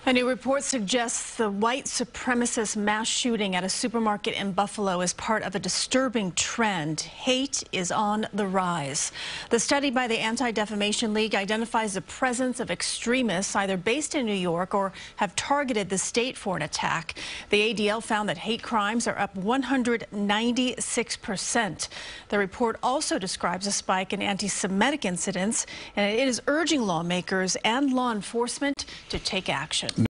A new report suggests the white supremacist mass shooting at a supermarket in Buffalo is part of a disturbing trend. Hate is on the rise. The study by the Anti-Defamation League identifies the presence of extremists either based in New York or have targeted the state for an attack. The ADL found that hate crimes are up 196%. The report also describes a spike in anti-Semitic incidents, and it is urging lawmakers and law enforcement to take action.